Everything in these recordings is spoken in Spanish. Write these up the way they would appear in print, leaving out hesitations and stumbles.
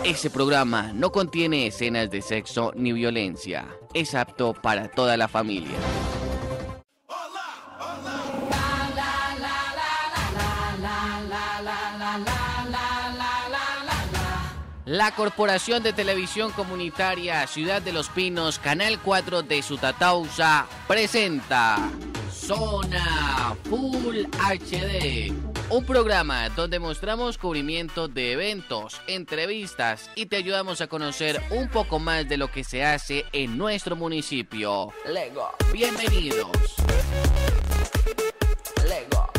Este programa no contiene escenas de sexo ni violencia. Es apto para toda la familia. La Corporación de Televisión Comunitaria Ciudad de los Pinos, Canal 4 de Sutatausa, presenta Zona Full HD, un programa donde mostramos cubrimiento de eventos, entrevistas y te ayudamos a conocer un poco más de lo que se hace en nuestro municipio. Lego. Bienvenidos. Lego.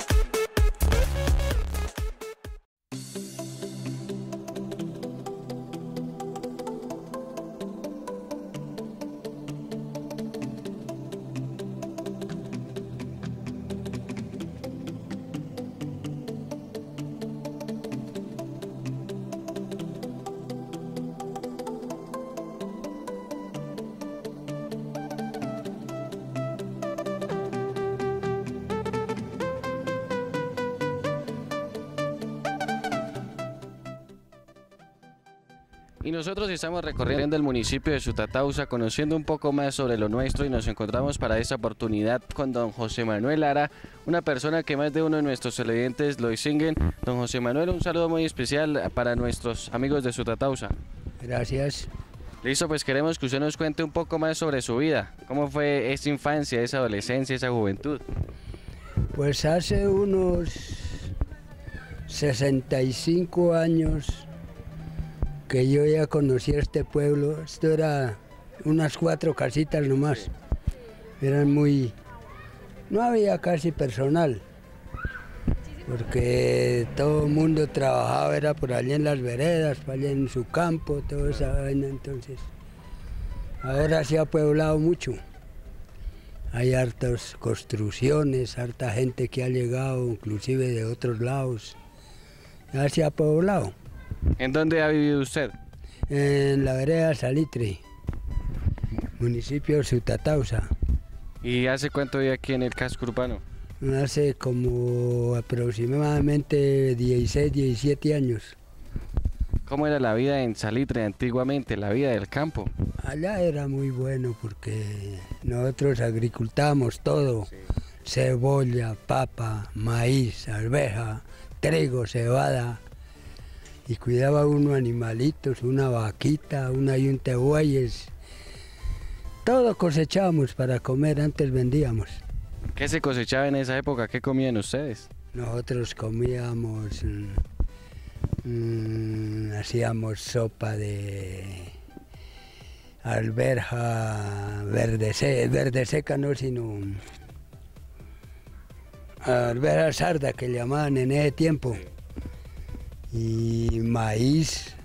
Y nosotros estamos recorriendo el municipio de Sutatausa, conociendo un poco más sobre lo nuestro, y nos encontramos para esta oportunidad con don José Manuel Lara, una persona que más de uno de nuestros televidentes lo distinguen. Don José Manuel, un saludo muy especial para nuestros amigos de Sutatausa. Gracias. Listo, pues queremos que usted nos cuente un poco más sobre su vida. ¿Cómo fue esa infancia, esa adolescencia, esa juventud? Pues hace unos 65 años que yo ya conocí este pueblo. Esto era unas 4 casitas nomás, eran no había casi personal, porque todo el mundo trabajaba, era por allá en las veredas, por allá en su campo, toda esa vaina. Entonces, ahora se ha poblado mucho, hay hartas construcciones, harta gente que ha llegado, inclusive de otros lados, ya se ha poblado. ¿En dónde ha vivido usted? En la vereda Salitre, municipio de Sutatausa. ¿Y hace cuánto vive aquí en el casco urbano? Hace como aproximadamente 16, 17 años. ¿Cómo era la vida en Salitre antiguamente, la vida del campo? Allá era muy bueno porque nosotros agricultábamos todo, sí. Cebolla, papa, maíz, arveja, trigo, cebada. Y cuidaba unos animalitos, una vaquita, una yunta de bueyes. Todo cosechábamos para comer, antes vendíamos. ¿Qué se cosechaba en esa época? ¿Qué comían ustedes? Nosotros comíamos, hacíamos sopa de alberja verde seca no, sino alberja sarda que llamaban en ese tiempo. Y maíz,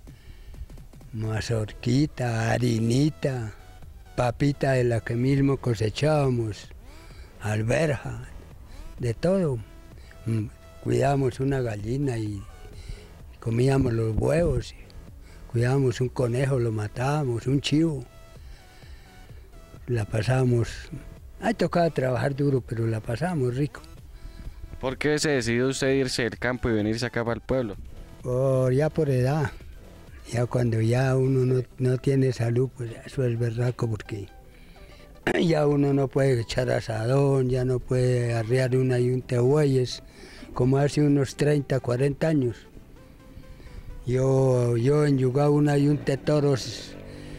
mazorquita, harinita, papita de la que mismo cosechábamos, alberja, de todo. Cuidábamos una gallina y comíamos los huevos, cuidábamos un conejo, lo matábamos, un chivo. La pasábamos, ahí tocaba trabajar duro, pero la pasábamos rico. ¿Por qué se decidió usted irse del campo y venirse acá para el pueblo? Ya por edad, ya cuando ya uno no tiene salud, pues eso es berraco, porque ya uno no puede echar asadón, ya no puede arrear una yunta de bueyes, como hace unos 30, 40 años. Yo enyugaba una yunta de toros,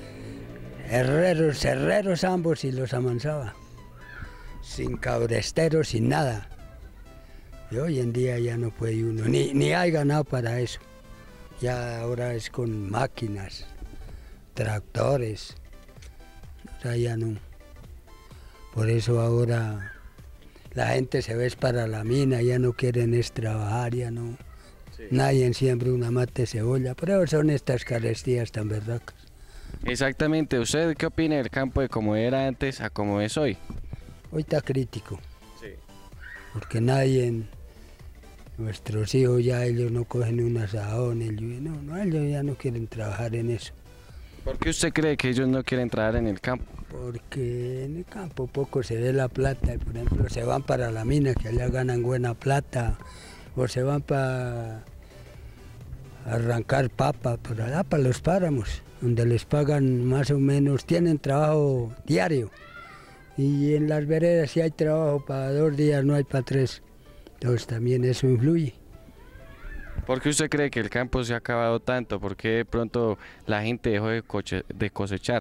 herreros ambos, y los amansaba, sin cabresteros, sin nada. Y hoy en día ya no puede uno, ni hay ganado para eso. Ya ahora es con máquinas, tractores, o sea, ya no. Por eso ahora la gente se ve para la mina, ya no quieren es trabajar, ya no. Sí. Nadie siembra una mata de cebolla, pero son estas carestías tan berracas. Exactamente. ¿Usted qué opina del campo de cómo era antes a cómo es hoy? Hoy está crítico. Sí. Porque nuestros hijos ya ellos no cogen un asadón, ellos ya no quieren trabajar en eso. ¿Por qué usted cree que ellos no quieren trabajar en el campo? Porque en el campo poco se ve la plata, y por ejemplo se van para la mina, que allá ganan buena plata, o se van arrancar papa por allá para los páramos, donde les pagan más o menos, tienen trabajo diario. Y en las veredas si hay trabajo para 2 días, no hay para 3. Entonces también eso influye. ¿Por qué usted cree que el campo se ha acabado tanto? ¿Por qué de pronto la gente dejó de cosechar?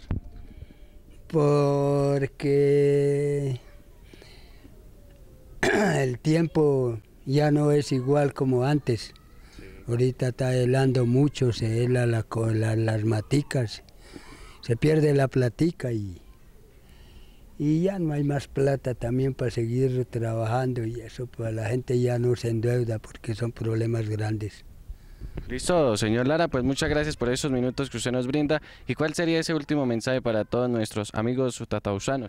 Porque el tiempo ya no es igual como antes. Ahorita está helando mucho, se hela las maticas, se pierde la platica y ya no hay más plata también para seguir trabajando y eso, pues la gente ya no se endeuda porque son problemas grandes. Listo, señor Lara, pues muchas gracias por esos minutos que usted nos brinda. ¿Y cuál sería ese último mensaje para todos nuestros amigos tatausanos?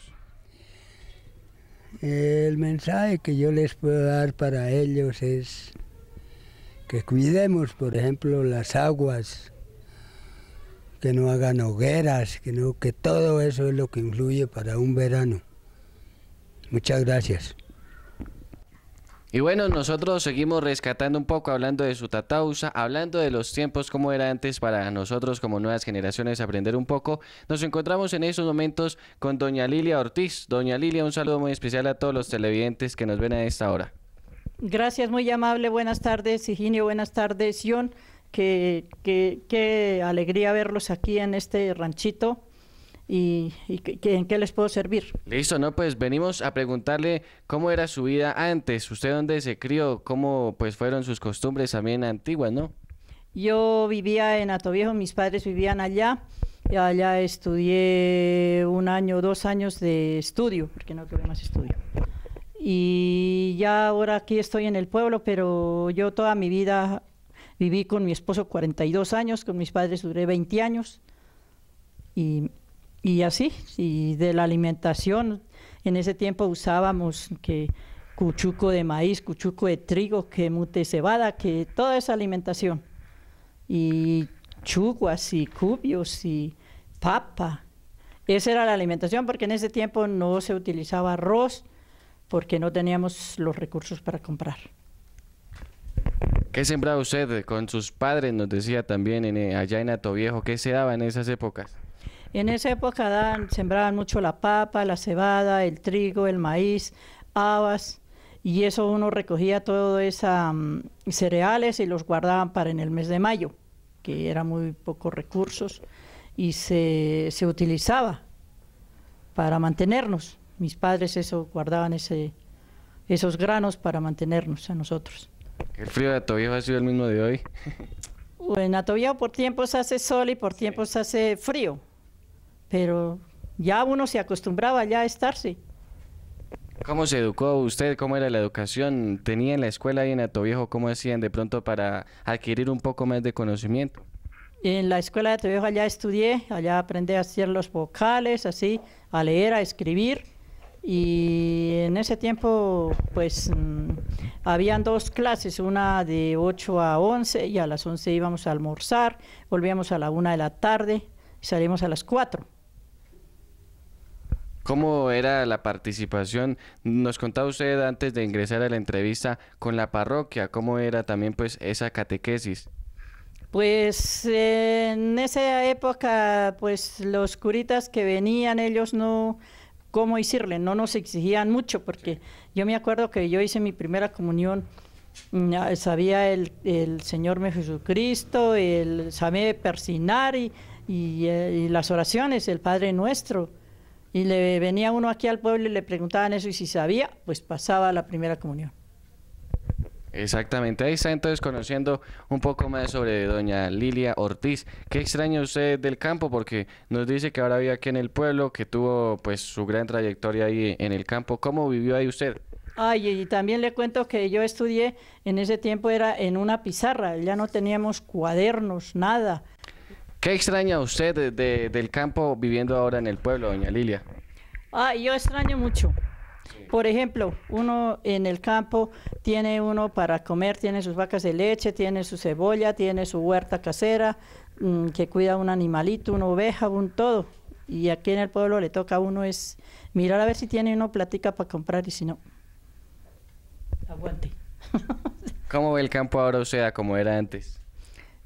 El mensaje que yo les puedo dar para ellos es que cuidemos, por ejemplo, las aguas, que no hagan hogueras, que todo eso es lo que influye para un verano. Muchas gracias. Y bueno, nosotros seguimos rescatando un poco, hablando de Sutatausa, hablando de los tiempos como era antes para nosotros como nuevas generaciones aprender un poco. Nos encontramos en esos momentos con doña Lilia Ortiz. Doña Lilia, un saludo muy especial a todos los televidentes que nos ven a esta hora. Gracias, muy amable. Buenas tardes, Higinio. Buenas tardes, Sion. Qué alegría verlos aquí en este ranchito. ¿En qué les puedo servir? Listo, no, pues venimos a preguntarle cómo era su vida antes, usted dónde se crió, cómo pues fueron sus costumbres también antiguas, ¿no? Yo vivía en Atoviejo, mis padres vivían allá, y allá estudié 1 año, 2 años de estudio, porque no tuve más estudio. Y ya ahora aquí estoy en el pueblo, pero yo toda mi vida viví con mi esposo 42 años, con mis padres duré 20 años, y así, y de la alimentación, en ese tiempo usábamos que cuchuco de maíz, cuchuco de trigo, que mute cebada, que toda esa alimentación, y chuguas y cubios y papa. Esa era la alimentación, porque en ese tiempo no se utilizaba arroz, porque no teníamos los recursos para comprar. ¿Qué sembraba usted con sus padres? Nos decía también allá en Atoviejo, ¿qué se daba en esas épocas? En esa época sembraban mucho la papa, la cebada, el trigo, el maíz, habas, y eso uno recogía todos esos cereales y los guardaban para en el mes de mayo, que era muy pocos recursos, y se utilizaba para mantenernos. Mis padres guardaban esos granos para mantenernos a nosotros. ¿El frío de Atoviejo ha sido el mismo de hoy? En Atoviejo por tiempos hace sol y por tiempos hace frío, pero ya uno se acostumbraba ya a estarse. ¿Cómo se educó usted? ¿Cómo era la educación? ¿Tenía en la escuela ahí en Atoviejo? ¿Cómo hacían de pronto para adquirir un poco más de conocimiento? En la escuela de Atoviejo allá estudié, allá aprendí a hacer los vocales, así, a leer, a escribir. Y en ese tiempo, pues, habían 2 clases, una de 8 a 11, y a las 11 íbamos a almorzar, volvíamos a la 1 de la tarde y salimos a las 4. ¿Cómo era la participación? Nos contaba usted antes de ingresar a la entrevista con la parroquia, ¿cómo era también pues esa catequesis? Pues en esa época, pues los curitas que venían, ellos no, ¿cómo decirle? No nos exigían mucho, porque yo me acuerdo que yo hice mi primera comunión, sabía el Señor mi Jesucristo, sabía persignar y las oraciones, el Padre Nuestro. Y le venía uno aquí al pueblo y le preguntaban eso, y si sabía, pues pasaba a la primera comunión. Exactamente, ahí está entonces conociendo un poco más sobre doña Lilia Ortiz. ¿Qué extraña usted del campo? Porque nos dice que ahora vive aquí en el pueblo, que tuvo pues su gran trayectoria ahí en el campo. ¿Cómo vivió ahí usted? Ay, y también le cuento que yo estudié, en ese tiempo era en una pizarra, ya no teníamos cuadernos, nada. ¿Qué extraña usted del campo viviendo ahora en el pueblo, doña Lilia? Yo extraño mucho. Por ejemplo, uno en el campo tiene uno para comer, tiene sus vacas de leche, tiene su cebolla, tiene su huerta casera, que cuida un animalito, una oveja, un todo. Y aquí en el pueblo le toca a uno es mirar a ver si tiene uno platica para comprar, y si no, aguante. ¿Cómo ve el campo ahora, o sea, como era antes?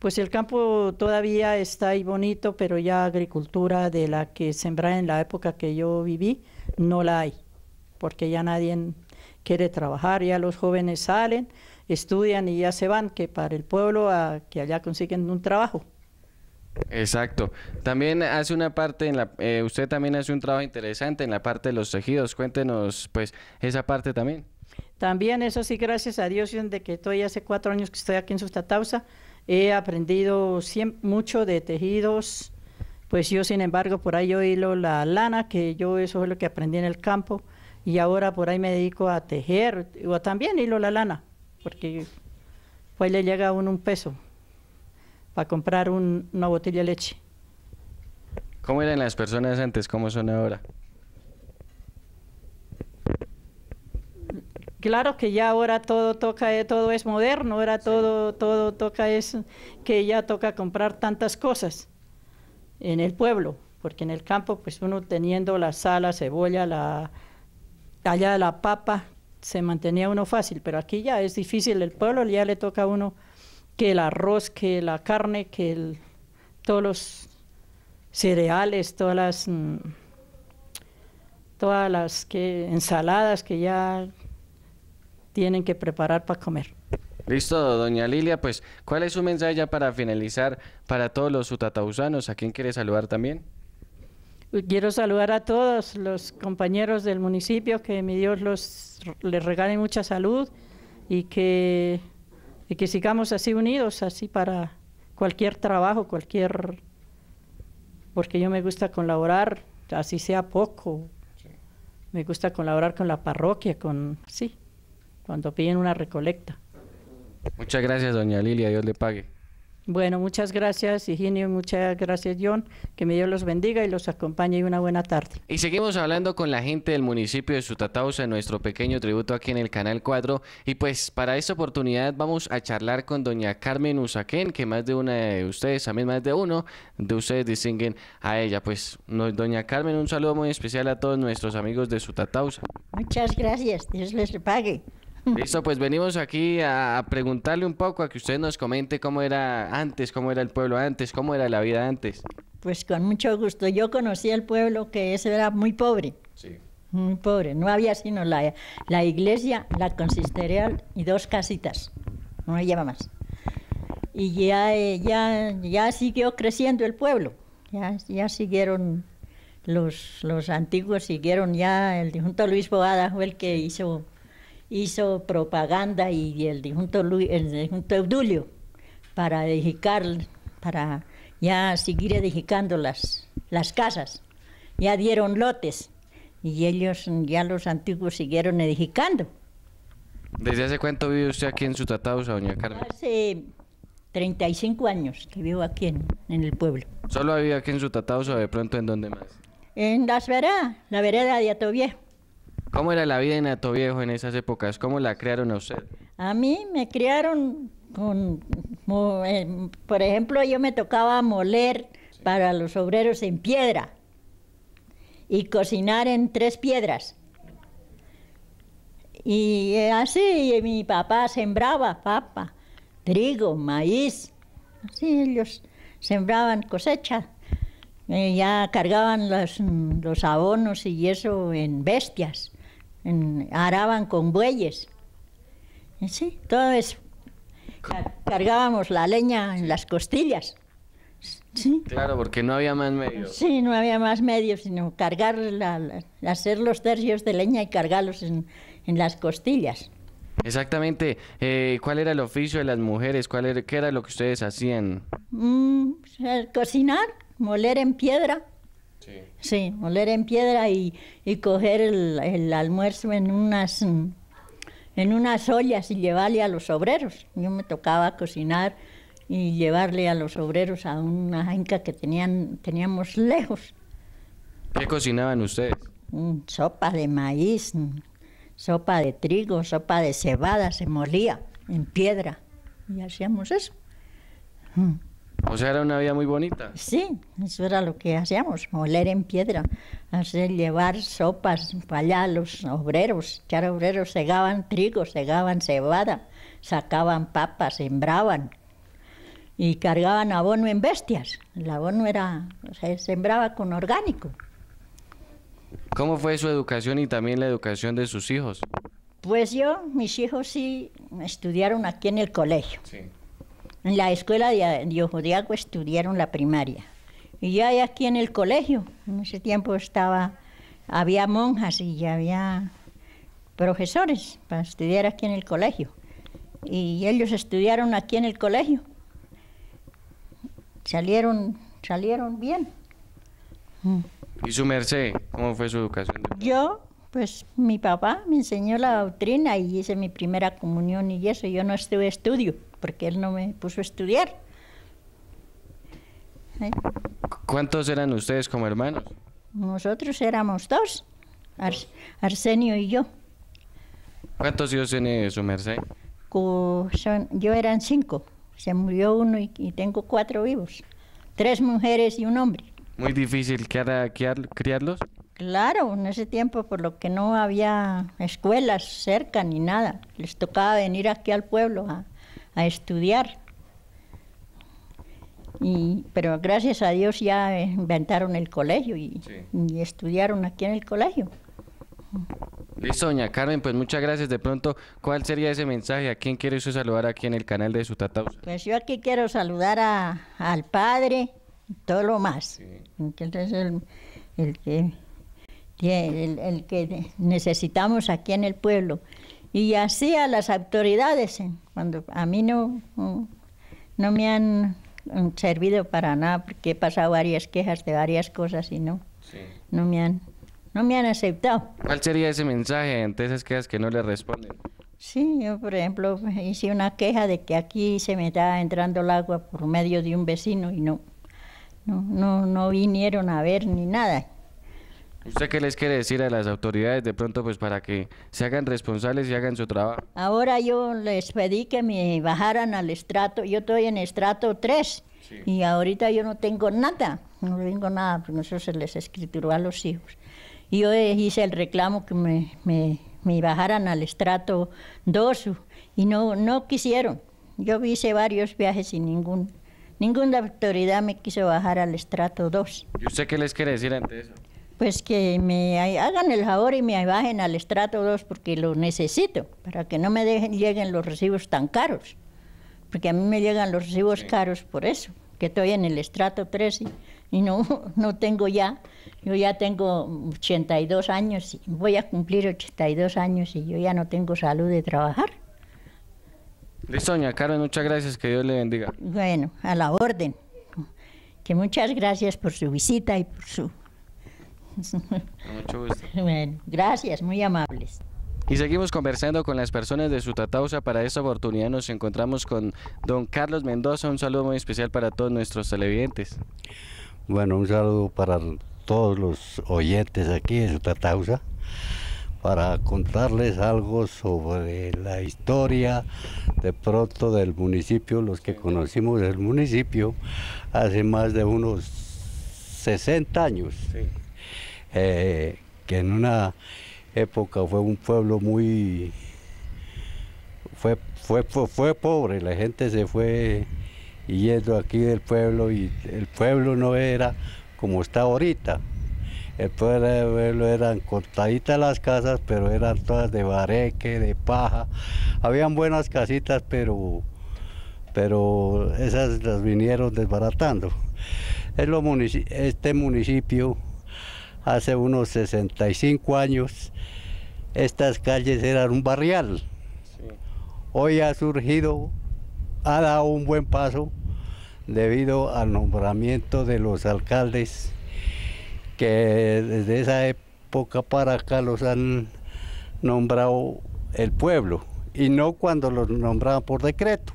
Pues el campo todavía está ahí bonito, pero ya agricultura de la que sembraba en la época que yo viví, no la hay, porque ya nadie quiere trabajar, ya los jóvenes salen, estudian y ya se van, que para el pueblo, a que allá consiguen un trabajo. Exacto. También hace una parte usted también hace un trabajo interesante en la parte de los tejidos. Cuéntenos, pues, esa parte también. También, eso sí, gracias a Dios, de que estoy hace 4 años que estoy aquí en Sutatausa, he aprendido mucho de tejidos. Pues yo, sin embargo, por ahí yo hilo la lana, que yo eso es lo que aprendí en el campo, y ahora por ahí me dedico a tejer, o también hilo la lana, porque pues le llega a uno un peso para comprar una botella de leche. ¿Cómo eran las personas antes? ¿Cómo son ahora? Claro que ya ahora todo toca, todo es moderno, ahora todo toca, es que ya toca comprar tantas cosas en el pueblo, porque en el campo pues uno teniendo la sal, la cebolla, allá la papa, se mantenía uno fácil, pero aquí ya es difícil, el pueblo ya le toca a uno que el arroz, que la carne, que todos los cereales, todas las ensaladas que ya tienen que preparar para comer. Listo, doña Lilia, pues, ¿cuál es su mensaje ya para finalizar para todos los sutatausanos? ¿A quién quiere saludar también? Quiero saludar a todos los compañeros del municipio, que mi Dios les regale mucha salud y que sigamos así unidos, así para cualquier trabajo, porque yo me gusta colaborar, así sea poco, me gusta colaborar con la parroquia, cuando piden una recolecta. Muchas gracias, doña Lilia, Dios le pague. Bueno, muchas gracias, Higinio, muchas gracias, John, que mi Dios los bendiga y los acompañe y una buena tarde. Y seguimos hablando con la gente del municipio de Sutatausa en nuestro pequeño tributo aquí en el Canal 4, y pues para esta oportunidad vamos a charlar con doña Carmen Usaquén, que más de una de ustedes, también más de uno de ustedes distinguen a ella. Pues doña Carmen, un saludo muy especial a todos nuestros amigos de Sutatausa. Muchas gracias, Dios les pague. Listo, pues venimos aquí a preguntarle un poco, a que usted nos comente cómo era antes, cómo era el pueblo antes, cómo era la vida antes. Pues con mucho gusto. Yo conocí el pueblo, que eso era muy pobre. Sí. Muy pobre. No había sino la iglesia, la consistorial y 2 casitas. No había más. Y ya siguió creciendo el pueblo. Ya siguieron, los antiguos siguieron, ya el difunto Luis Boada fue el que hizo propaganda, y el difunto Eudulio, para edificar, para ya seguir edificando las casas. Ya dieron lotes y ellos, ya los antiguos, siguieron edificando. ¿Desde hace cuánto vive usted aquí en Sutatausa, doña Carmen? Hace 35 años que vivo aquí en el pueblo. ¿Solo ha vivido aquí en Sutatausa o de pronto en dónde más? En la vereda de Atoviejo. ¿Cómo era la vida en Atoviejo en esas épocas? ¿Cómo la criaron a usted? A mí me criaron por ejemplo, yo me tocaba moler para los obreros en piedra y cocinar en 3 piedras. Y así mi papá sembraba papa, trigo, maíz. Así ellos sembraban cosecha. Ya cargaban los abonos y eso en bestias. Araban con bueyes. Sí, todo eso. Cargábamos la leña en las costillas. Sí. Claro, porque no había más medios. Sí, no había más medios, sino cargar, hacer los tercios de leña y cargarlos en las costillas. Exactamente. ¿Cuál era el oficio de las mujeres? ¿Qué era lo que ustedes hacían? Cocinar, moler en piedra. Sí. Sí, moler en piedra y coger el almuerzo en unas ollas y llevarle a los obreros. Yo me tocaba cocinar y llevarle a los obreros a una finca que teníamos lejos. ¿Qué cocinaban ustedes? Sopa de maíz, sopa de trigo, sopa de cebada, se molía en piedra y hacíamos eso. O sea, era una vida muy bonita. Sí, eso era lo que hacíamos, moler en piedra, llevar sopas para allá a los obreros. Echar obreros, segaban trigo, segaban cebada, sacaban papas, sembraban. y cargaban abono en bestias. El abono era, se sembraba con orgánico. ¿Cómo fue su educación y también la educación de sus hijos? Pues mis hijos sí estudiaron aquí en el colegio. Sí. En la escuela de Ojo de Agua estudiaron la primaria. Y ya aquí en el colegio, en ese tiempo había monjas y ya había profesores para estudiar aquí en el colegio. Y ellos estudiaron aquí en el colegio. Salieron bien. ¿Y su merced? ¿Cómo fue su educación? Yo, pues mi papá me enseñó la doctrina y hice mi primera comunión y eso. Yo no estuve estudio, porque él no me puso a estudiar. ¿Cuántos eran ustedes como hermanos? Nosotros éramos dos, Arsenio y yo. ¿Cuántos hijos tiene su merced? Yo eran 5, se murió uno y tengo 4 vivos, 3 mujeres y un hombre. ¿Muy difícil criarlos? Claro, en ese tiempo por lo que no había escuelas cerca ni nada, les tocaba venir aquí al pueblo a estudiar. Pero gracias a Dios ya inventaron el colegio y estudiaron aquí en el colegio. Listo, doña Carmen, pues muchas gracias. De pronto, ¿cuál sería ese mensaje? ¿A quién quiere usted saludar aquí en el canal de Sutatausa? Pues yo aquí quiero saludar al padre y todo lo más. Sí. Entonces el que necesitamos aquí en el pueblo. Y así a las autoridades, cuando a mí no me han servido para nada, porque he pasado varias quejas de varias cosas y no me han aceptado. ¿Cuál sería ese mensaje ante esas quejas que no le responden? Sí, yo por ejemplo hice una queja de que aquí se me estaba entrando el agua por medio de un vecino y no vinieron a ver ni nada. ¿Usted qué les quiere decir a las autoridades de pronto pues para que se hagan responsables y hagan su trabajo? Ahora yo les pedí que me bajaran al estrato, yo estoy en estrato 3 y ahorita yo no tengo nada, porque eso se les escrituró a los hijos. Y yo hice el reclamo que me bajaran al estrato 2 y no quisieron. Yo hice varios viajes y ninguna autoridad me quiso bajar al estrato 2. ¿Y usted qué les quiere decir ante eso? Pues que me hagan el favor y me bajen al estrato 2 porque lo necesito, para que no me lleguen los recibos tan caros. Porque a mí me llegan los recibos caros por eso, que estoy en el estrato 3 y no tengo ya. Yo ya tengo 82 años, voy a cumplir 82 años y yo ya no tengo salud de trabajar. Listo, doña Carmen, muchas gracias, que Dios le bendiga. Bueno, a la orden. Que muchas gracias por su visita y por su... Mucho gusto. Bueno, gracias, muy amables. Y seguimos conversando con las personas de Sutatausa. Para esta oportunidad nos encontramos con don Carlos Mendoza. Un saludo muy especial para todos nuestros televidentes. Bueno, un saludo para todos los oyentes aquí de Sutatausa, para contarles algo sobre la historia de pronto del municipio, los que conocimos el municipio hace más de unos 60 años. Sí. Que en una época fue un pueblo fue pobre, la gente se fue yendo aquí del pueblo y el pueblo no era como está ahorita. El pueblo eran cortaditas las casas, pero eran todas de bareque, de paja. Habían buenas casitas, pero esas las vinieron desbaratando. Este municipio, hace unos 65 años, estas calles eran un barrial. Sí. Hoy ha dado un buen paso debido al nombramiento de los alcaldes, que desde esa época para acá los han nombrado el pueblo, y no cuando los nombraban por decreto.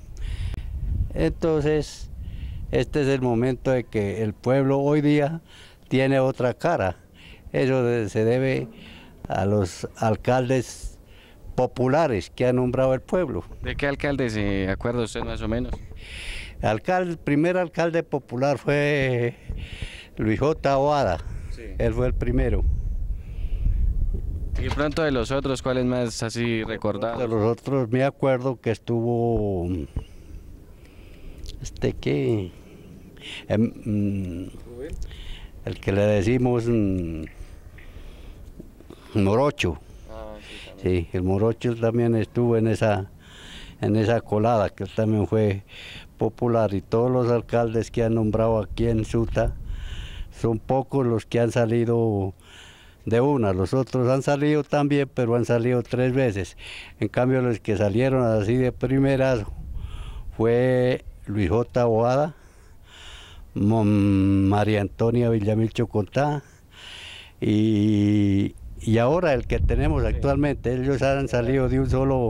Entonces, este es el momento de que el pueblo hoy día tiene otra cara. Eso se debe a los alcaldes populares que ha nombrado el pueblo. ¿De qué alcalde se acuerda usted más o menos? El primer alcalde popular fue Luis J. Oada. Sí. Él fue el primero. Y pronto de los otros, ¿cuál es más así recordado? De los otros me acuerdo que estuvo ¿Qué? El que le decimos Morocho. Sí, el Morocho también estuvo en esa colada, que también fue popular, y todos los alcaldes que han nombrado aquí en Suta, son pocos los que han salido de una, los otros han salido también, pero han salido 3 veces. En cambio, los que salieron así de primeras fue Luis J. Boada, María Antonia Villamil Chocontá, y ahora el que tenemos actualmente, ellos han salido de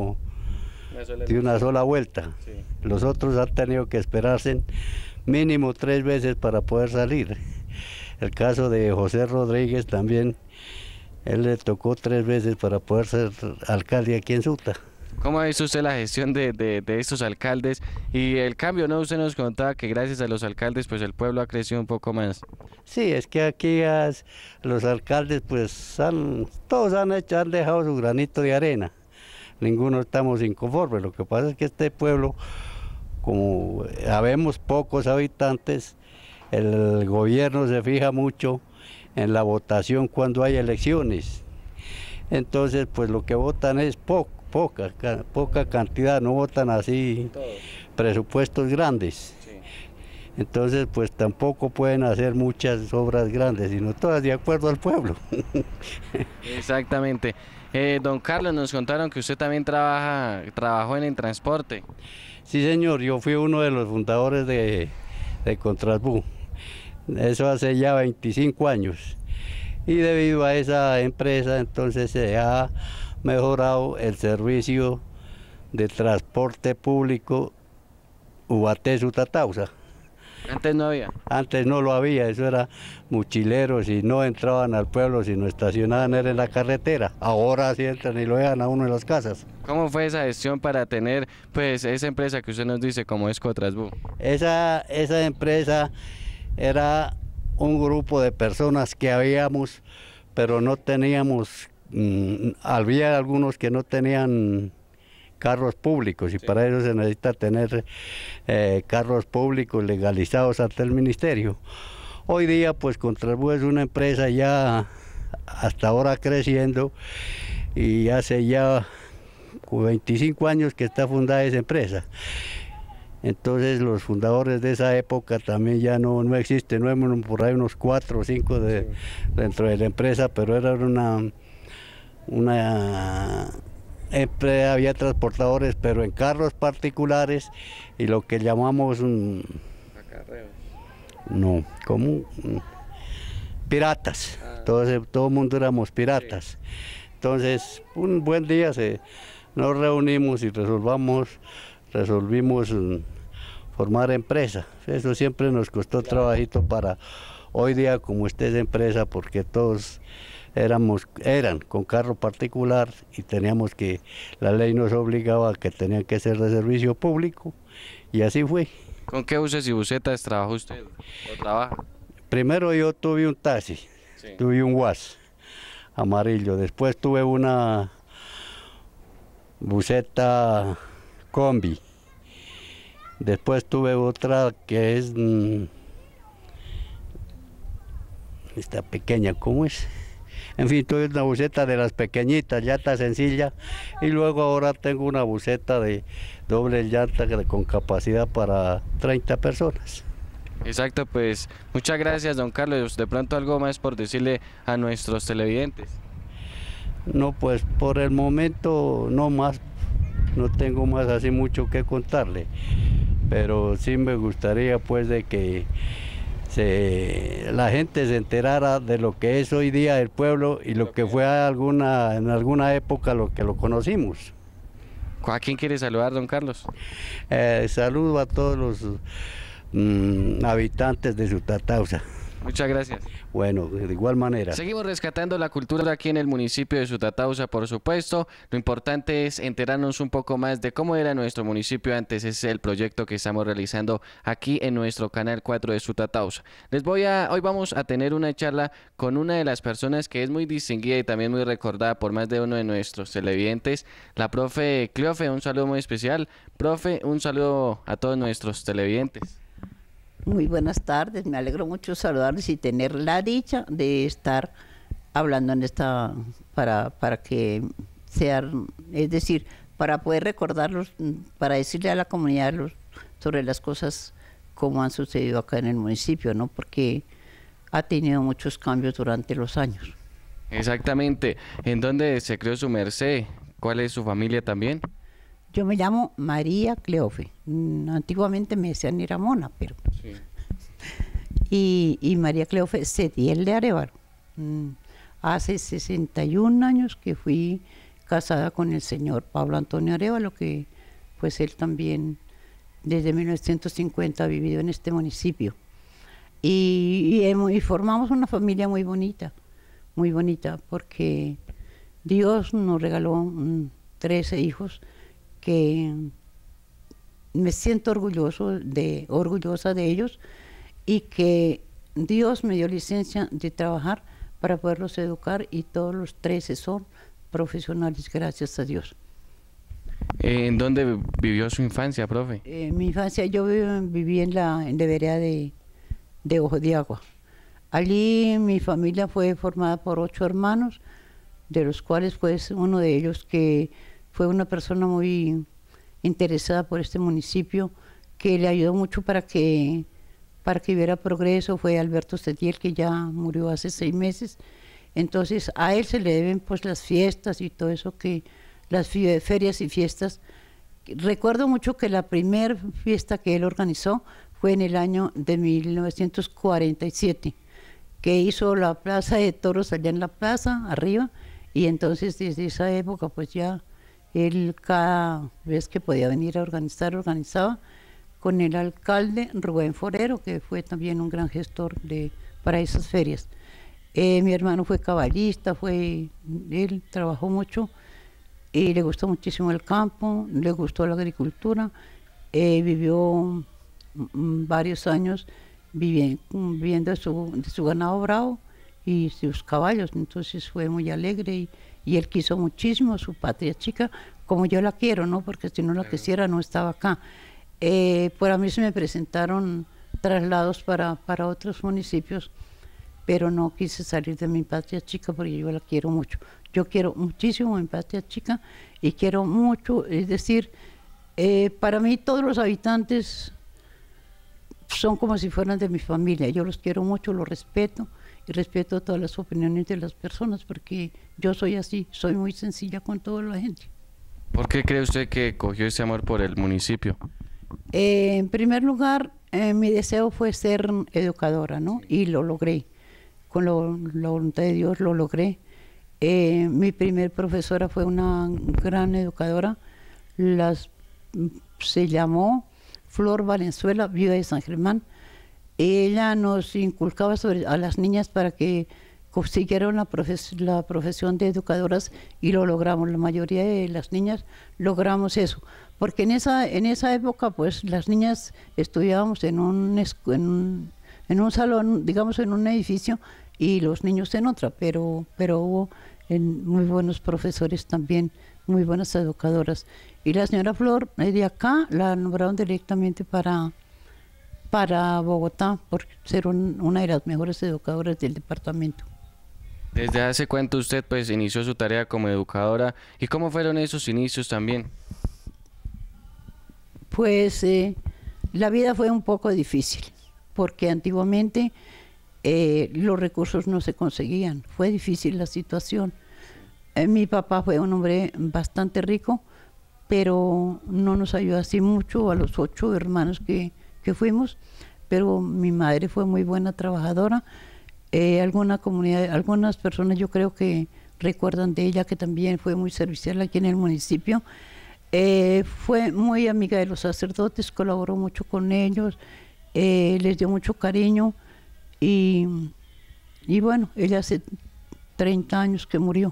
una sola vuelta. Sí. Los otros han tenido que esperarse mínimo 3 veces para poder salir. El caso de José Rodríguez también, él le tocó 3 veces para poder ser alcalde aquí en Suta. ¿Cómo ha visto usted la gestión de estos alcaldes y el cambio, no? Usted nos contaba que gracias a los alcaldes pues el pueblo ha crecido un poco más. Sí, es que aquí los alcaldes pues todos han dejado su granito de arena. Ninguno estamos inconformes. Lo que pasa es que este pueblo, como habemos pocos habitantes, el gobierno se fija mucho en la votación cuando hay elecciones. Entonces pues lo que votan es poca cantidad, no votan así presupuestos grandes. Sí. Entonces pues tampoco pueden hacer muchas obras grandes, sino todas de acuerdo al pueblo. Exactamente. Don Carlos, nos contaron que usted también trabajó en el transporte. Sí, señor, yo fui uno de los fundadores de Contrasbú. Eso hace ya 25 años. Y debido a esa empresa, entonces se ha mejorado el servicio de transporte público Ubaté-Sutatausa. Antes no había. Antes no lo había, eso era mochileros y no entraban al pueblo, sino estacionaban en la carretera. Ahora sí entran y lo dejan a uno en las casas. ¿Cómo fue esa gestión para tener pues esa empresa que usted nos dice como es Contrasbú? Esa empresa era un grupo de personas que habíamos, pero no teníamos, había algunos que no tenían carros públicos, y sí, para eso se necesita tener carros públicos legalizados ante el ministerio. Hoy día pues Contrasbú es una empresa ya hasta ahora creciendo, y hace ya 25 años que está fundada esa empresa. Entonces los fundadores de esa época también ya no existen, no hemos por ahí unos 4 o 5 dentro de la empresa, pero era había transportadores, pero en carros particulares y lo que llamamos piratas. Todo el mundo éramos piratas. Entonces un buen día nos reunimos y resolvimos formar empresa. Eso siempre nos costó trabajito para hoy día como usted es empresa, porque todos eran con carro particular y teníamos que, la ley nos obligaba a que tenían que ser de servicio público, y así fue. ¿Con qué buses y busetas trabajó usted o trabaja? Primero yo tuve un taxi, sí, tuve un UAS amarillo, después tuve una buseta combi, después tuve otra que es esta pequeña, ¿cómo es? En fin, tuve una buseta de las pequeñitas, llanta sencilla, y luego ahora tengo una buseta de doble llanta con capacidad para 30 personas. Exacto, pues muchas gracias, don Carlos. De pronto algo más por decirle a nuestros televidentes. No, pues por el momento no más, no tengo más así mucho que contarle, pero sí me gustaría pues de que la gente se enterara de lo que es hoy día el pueblo y lo que fue en alguna época lo que lo conocimos. ¿A quién quiere saludar, don Carlos? Saludo a todos los habitantes de Sutatausa. Muchas gracias. Bueno, de igual manera. Seguimos rescatando la cultura aquí en el municipio de Sutatausa, por supuesto. Lo importante es enterarnos un poco más de cómo era nuestro municipio antes. Ese es el proyecto que estamos realizando aquí en nuestro canal 4 de Sutatausa. Hoy vamos a tener una charla con una de las personas que es muy distinguida y también muy recordada por más de uno de nuestros televidentes, la profe Cleofe. Un saludo muy especial. Profe, un saludo a todos nuestros televidentes. Muy buenas tardes, me alegro mucho saludarles y tener la dicha de estar hablando en esta, para que sean, es decir, para poder recordarlos, para decirle a la comunidad sobre las cosas como han sucedido acá en el municipio, ¿no? Porque ha tenido muchos cambios durante los años. Exactamente. ¿En dónde se creó su merced? ¿Cuál es su familia también? Yo me llamo María Cleofe. Antiguamente me decían Iramona, pero... Sí. Y María Cleofe Setiel de Arévalo. Hace 61 años que fui casada con el señor Pablo Antonio Arévalo, que pues él también desde 1950 ha vivido en este municipio. Y formamos una familia muy bonita, porque Dios nos regaló 13 hijos que me siento orgullosa de ellos, y que Dios me dio licencia de trabajar para poderlos educar, y todos los 13 son profesionales, gracias a Dios. ¿En dónde vivió su infancia, profe? Mi infancia yo viví en la vereda de Ojo de Agua. Allí mi familia fue formada por 8 hermanos, de los cuales pues uno de ellos, que fue una persona muy interesada por este municipio, que le ayudó mucho para que hubiera progreso, fue Alberto Setiel, que ya murió hace 6 meses. Entonces a él se le deben pues las fiestas y todo eso, que las ferias y fiestas. Recuerdo mucho que la primera fiesta que él organizó fue en el año de 1947, que hizo la plaza de toros allá en la plaza, arriba, y entonces desde esa época pues ya él cada vez que podía venir a organizaba con el alcalde Rubén Forero, que fue también un gran gestor para esas ferias. Mi hermano fue caballista, él trabajó mucho y le gustó muchísimo el campo, le gustó la agricultura, vivió varios años viviendo de su ganado bravo y sus caballos, entonces fue muy alegre y él quiso muchísimo a su patria chica, como yo la quiero, ¿no? Porque si no la quisiera no estaba acá. Por a mí se me presentaron traslados para otros municipios, pero no quise salir de mi patria chica porque yo la quiero mucho. Yo quiero muchísimo mi patria chica y quiero mucho, es decir, para mí todos los habitantes son como si fueran de mi familia. Yo los quiero mucho, los respeto y respeto todas las opiniones de las personas, porque yo soy así, soy muy sencilla con toda la gente. ¿Por qué cree usted que cogió ese amor por el municipio? En primer lugar, mi deseo fue ser educadora, ¿no? Y lo logré. Con la voluntad de Dios lo logré. Mi primer profesora fue una gran educadora, se llamó Flor Valenzuela, viuda de San Germán. Ella nos inculcaba a las niñas para que consiguieron la profesión de educadoras, y lo logramos. La mayoría de las niñas logramos eso, porque en esa época pues las niñas estudiábamos en un salón, digamos en un edificio, y los niños en otra, pero hubo muy buenos profesores también, muy buenas educadoras. Y la señora Flor de acá la nombraron directamente para Bogotá, por ser una de las mejores educadoras del departamento. ¿Desde hace cuánto usted pues inició su tarea como educadora y cómo fueron esos inicios también? Pues la vida fue un poco difícil, porque antiguamente los recursos no se conseguían, fue difícil la situación. Mi papá fue un hombre bastante rico, pero no nos ayudó así mucho a los 8 hermanos que fuimos, pero mi madre fue muy buena trabajadora. Algunas personas yo creo que recuerdan de ella que también fue muy servicial aquí en el municipio. Fue muy amiga de los sacerdotes, colaboró mucho con ellos, les dio mucho cariño, Y, y bueno, ella hace 30 años que murió.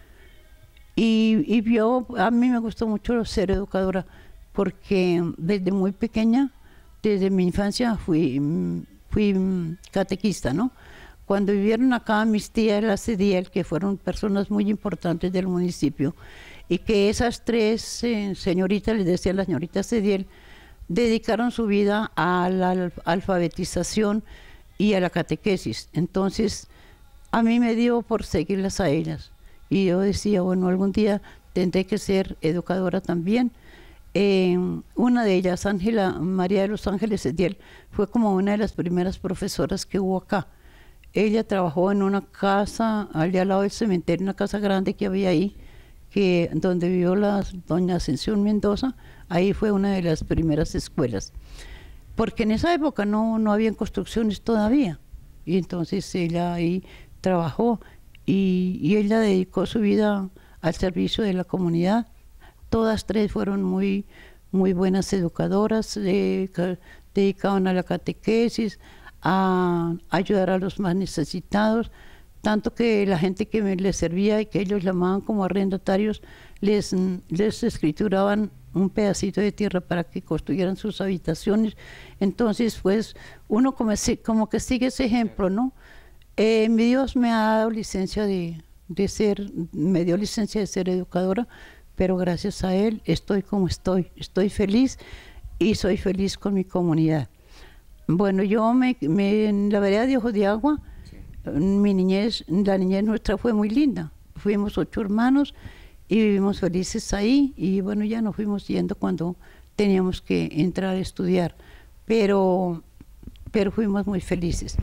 Y yo, a mí me gustó mucho ser educadora, porque desde muy pequeña, desde mi infancia, fui catequista, ¿no? Cuando vivieron acá mis tías, las CEDIEL, que fueron personas muy importantes del municipio, y que esas tres señoritas, les decía la señorita CEDIEL, dedicaron su vida a la alfabetización y a la catequesis. Entonces, a mí me dio por seguirlas a ellas. Y yo decía, bueno, algún día tendré que ser educadora también. Una de ellas, Ángela María de los Ángeles CEDIEL, fue como una de las primeras profesoras que hubo acá. Ella trabajó en una casa, allá al lado del cementerio, una casa grande que había ahí, donde vivió doña Ascensión Mendoza. Ahí fue una de las primeras escuelas. Porque en esa época no habían construcciones todavía. Y entonces ella ahí trabajó y ella dedicó su vida al servicio de la comunidad. Todas tres fueron muy buenas educadoras, dedicaban a la catequesis, a ayudar a los más necesitados, tanto que la gente que les servía y que ellos llamaban como arrendatarios, les escrituraban un pedacito de tierra para que construyeran sus habitaciones. Entonces, pues, uno como que sigue ese ejemplo, ¿no? Mi Dios me ha dado licencia me dio licencia de ser educadora, pero gracias a Él estoy como estoy feliz y soy feliz con mi comunidad. Bueno, yo en la vereda de Ojos de Agua, mi niñez, la niñez nuestra fue muy linda. Fuimos 8 hermanos y vivimos felices ahí, y bueno, ya nos fuimos yendo cuando teníamos que entrar a estudiar, pero fuimos muy felices.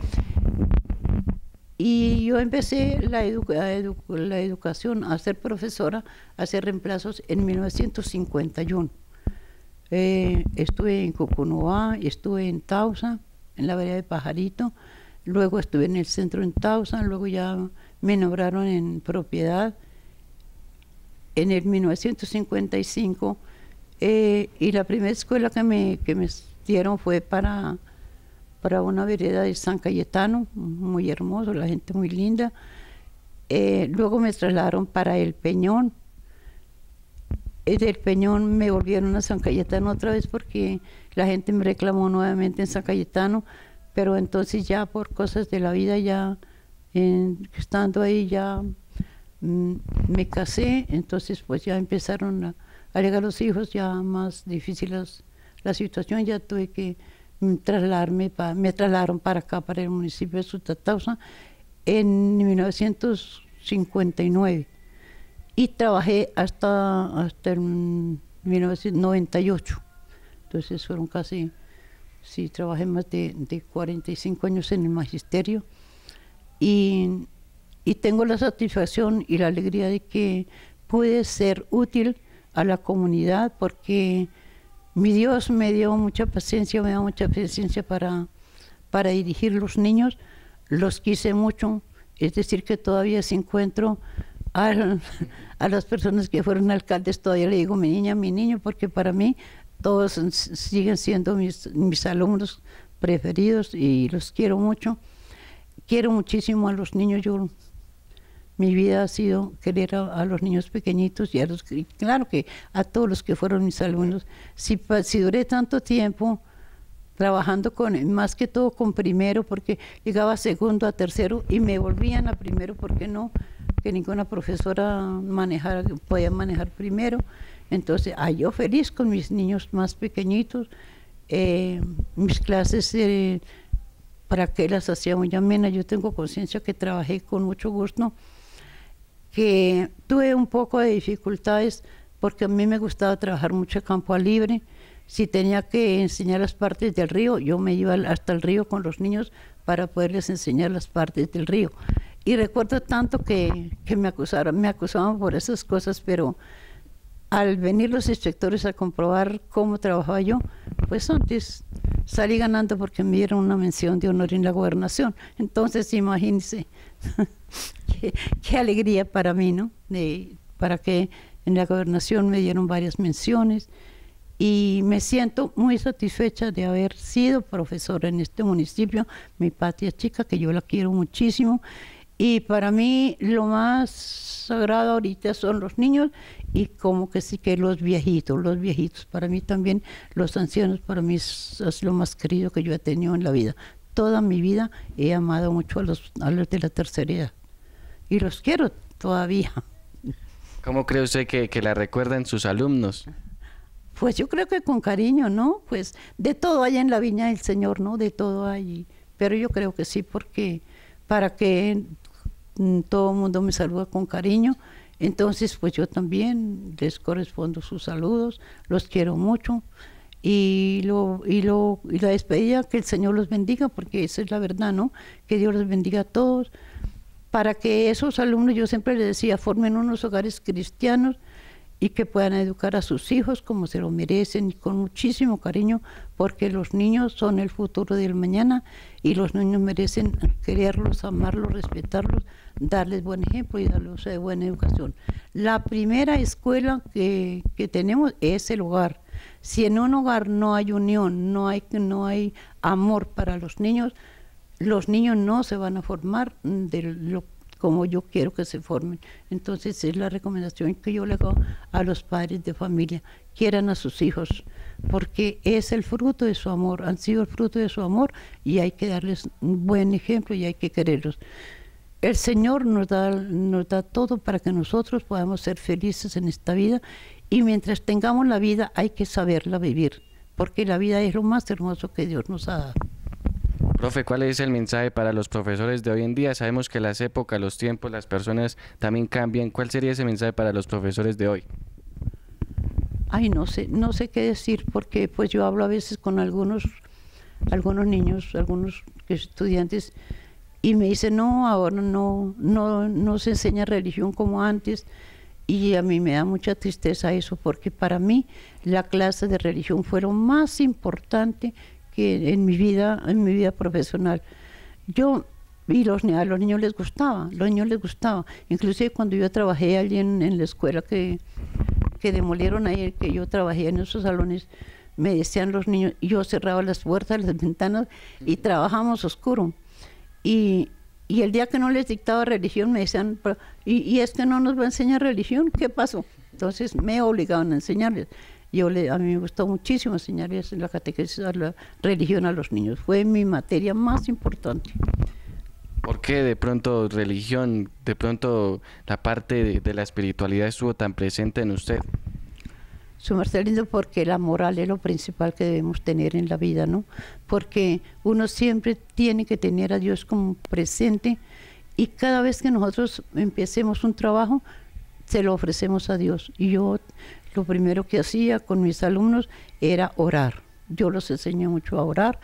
Y yo empecé la educación, a ser profesora, a hacer reemplazos en 1951. Estuve en Coconúa, estuve en Tausa, en la vereda de Pajarito, luego estuve en el centro en Tausa, luego ya me nombraron en propiedad en el 1955, y la primera escuela que me dieron fue para una vereda de San Cayetano, muy hermoso, la gente muy linda. Luego me trasladaron para El Peñón. Del Peñón me volvieron a San Cayetano otra vez porque la gente me reclamó nuevamente en San Cayetano, pero entonces ya por cosas de la vida, ya estando ahí ya me casé, entonces pues ya empezaron a llegar los hijos, ya más difícil la situación, ya tuve que me trasladaron para acá, para el municipio de Sutatausa, en 1959. Y trabajé hasta el 1998. Entonces fueron casi, sí, trabajé más de 45 años en el magisterio. Y tengo la satisfacción y la alegría de que pude ser útil a la comunidad, porque mi Dios me dio mucha paciencia, me da mucha paciencia para dirigir los niños. Los quise mucho, es decir, que todavía si encuentro a las personas que fueron alcaldes, todavía le digo mi niña, mi niño, porque para mí todos siguen siendo mis alumnos preferidos y los quiero mucho. Quiero muchísimo a los niños. Mi vida ha sido querer a los niños pequeñitos y claro que a todos los que fueron mis alumnos. Si duré tanto tiempo trabajando más que todo con primero, porque llegaba a segundo, a tercero y me volvían a primero, porque no, que ninguna profesora podía manejar primero. Entonces, yo feliz con mis niños más pequeñitos. Mis clases, ¿para qué las hacía muy amenas? Yo tengo conciencia que trabajé con mucho gusto, que tuve un poco de dificultades porque a mí me gustaba trabajar mucho a campo libre. Si tenía que enseñar las partes del río, yo me iba hasta el río con los niños para poderles enseñar las partes del río. Y recuerdo tanto que me acusaban por esas cosas, pero al venir los inspectores a comprobar cómo trabajaba yo, pues antes salí ganando porque me dieron una mención de honor en la gobernación. Entonces, imagínense, qué alegría para mí, ¿no? Para que en la gobernación me dieron varias menciones. y me siento muy satisfecha de haber sido profesora en este municipio, mi patria chica, que yo la quiero muchísimo. Y para mí lo más sagrado ahorita son los niños y como que sí que los viejitos. Para mí también, los ancianos, para mí es lo más querido que yo he tenido en la vida. Toda mi vida he amado mucho a los de la tercera edad y los quiero todavía. ¿Cómo cree usted que la recuerdan sus alumnos? Pues yo creo que con cariño, ¿no? Pues de todo hay en la viña del Señor, ¿no? De todo hay. Pero yo creo que sí, porque para que todo el mundo me saluda con cariño, entonces pues yo también les correspondo sus saludos, los quiero mucho. Y la despedida, que el Señor los bendiga, porque esa es la verdad, ¿no? Que Dios los bendiga a todos, para que esos alumnos, yo siempre les decía, formen unos hogares cristianos y que puedan educar a sus hijos como se lo merecen y con muchísimo cariño, porque los niños son el futuro del mañana y los niños merecen quererlos, amarlos, respetarlos, darles buen ejemplo y darles buena educación. La primera escuela que tenemos es el hogar. Si en un hogar no hay unión, no hay amor para los niños no se van a formar como yo quiero que se formen. Entonces es la recomendación que yo le hago a los padres de familia: quieran a sus hijos, porque es el fruto de su amor, han sido el fruto de su amor y hay que darles un buen ejemplo y hay que quererlos. El Señor nos da todo para que nosotros podamos ser felices en esta vida, y mientras tengamos la vida hay que saberla vivir, porque la vida es lo más hermoso que Dios nos ha dado. Profe, ¿cuál es el mensaje para los profesores de hoy en día? Sabemos que las épocas, los tiempos, las personas también cambian. ¿Cuál sería ese mensaje para los profesores de hoy? Ay, no sé qué decir, porque pues yo hablo a veces con algunos niños, algunos estudiantes, y me dicen, no, ahora no se enseña religión como antes, y a mí me da mucha tristeza eso, porque para mí la clase de religión fue lo más importante que en mi vida profesional. A los niños les gustaba, inclusive cuando yo trabajé allí en la escuela que demolieron ahí, que yo trabajé en esos salones, me decían los niños, yo cerraba las puertas, las ventanas y trabajamos oscuro. Y el día que no les dictaba religión me decían, ¿y es que no nos va a enseñar religión? ¿Qué pasó? Entonces me obligaban a enseñarles. A mí me gustó muchísimo enseñarles la catequesis, la religión a los niños. Fue mi materia más importante. ¿Por qué de pronto religión, de pronto la parte de la espiritualidad estuvo tan presente en usted? Su merced lindo, porque la moral es lo principal que debemos tener en la vida, ¿no? Porque uno siempre tiene que tener a Dios como presente, y cada vez que nosotros empecemos un trabajo, se lo ofrecemos a Dios. Y yo lo primero que hacía con mis alumnos era orar. Yo los enseñé mucho a orar.